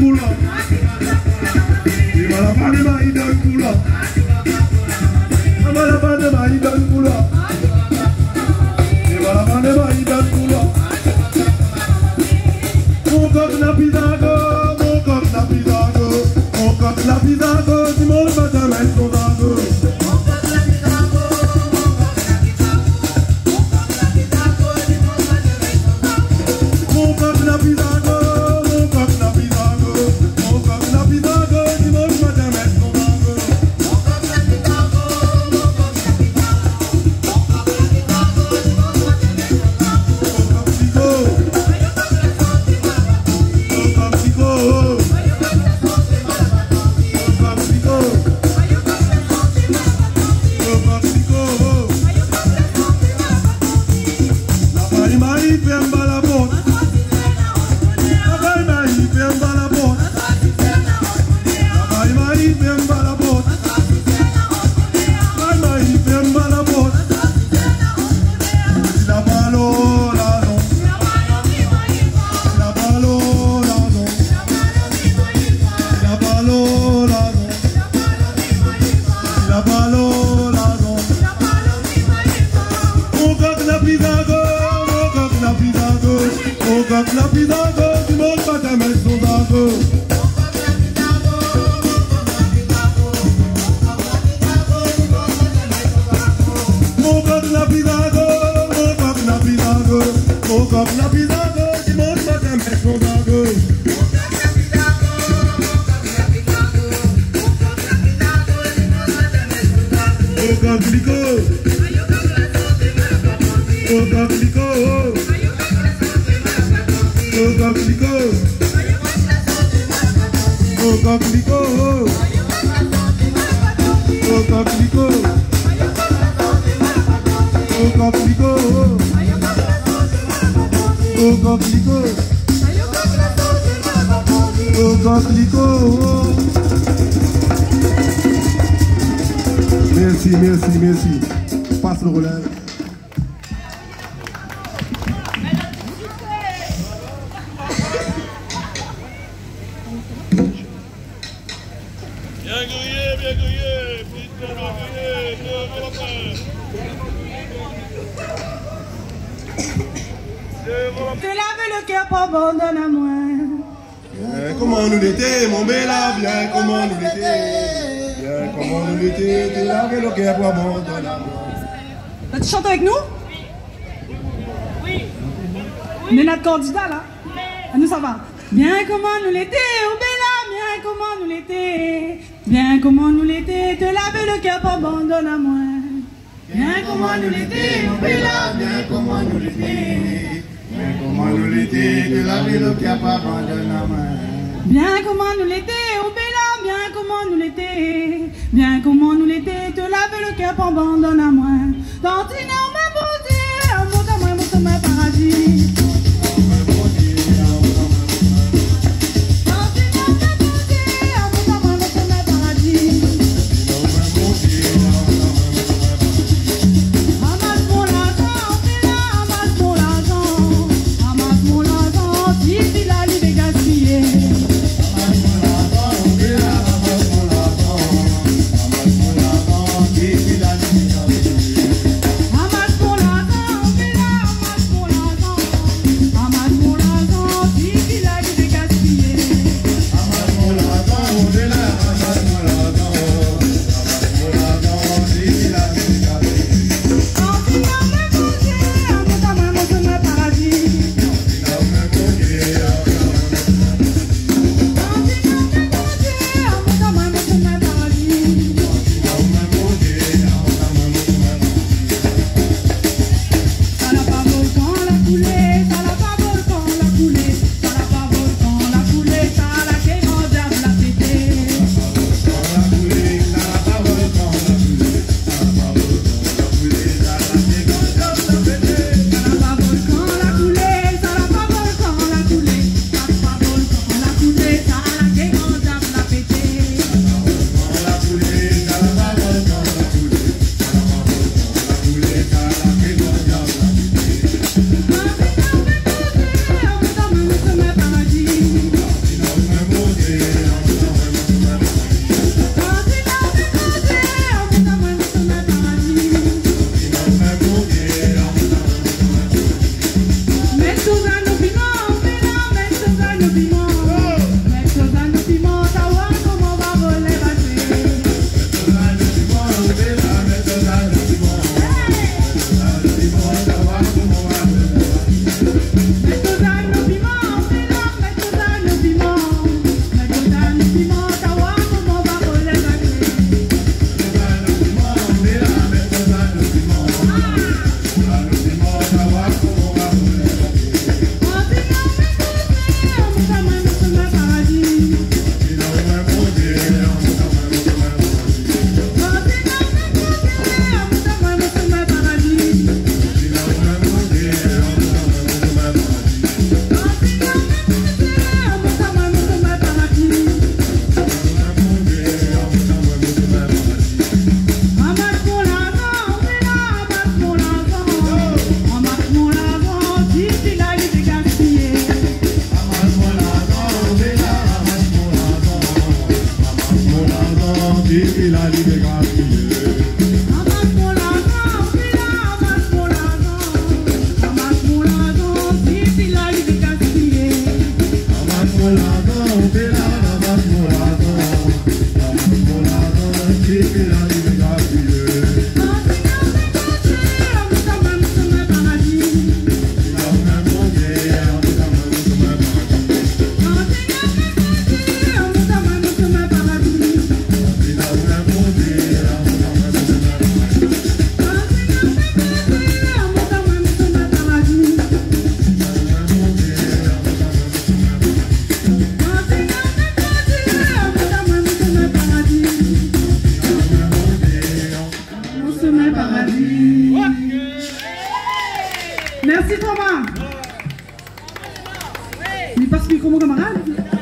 kula. Ibalabane maidan kula. Ibalabane maidan kula. Ibalabane maidan kula. Mokok na pizago, mokok na pizago, mokok na pizago, si mon bata metro zago. Merci, merci, merci. Passe le relais. Bien grillé, bien grillé. Bien grillé. Te lave le cœur, pas abandonne à moi. Bien comment nous l'été, mon bella, bien comment nous l'été. Bien comment nous l'été, te lave le cœur, pas abandonne à moi. Tu chantes avec nous? Oui. On est notre candidat là. Nous ça va. Bien comment nous l'été, oh bella, bien comment nous l'été. Bien comment nous l'été, te laver le cœur, pas abandonne à moi. Bien comment nous l'été, oh bella, bien comment nous l'été. Bien comment nous l'été, te laver le cœur, pas abandonne à moi. Bien comment nous l'été, oh bella, bien comment nous l'été. Bien comment nous l'été, te laver le cœur, pas abandonne à moi. Tantine en ma beauté, monte à moi, monte à ma paradis. et la liberté gratuite. Amasse mon lagon, fila, amasse mon lagon. Amasse mon lagon, si la liberté gratuite. Amasse mon lagon, fila, amasse mon lagon. Amasse mon lagon, si la liberté gratuite. Merci Thomas. Il passe micro mon camarade.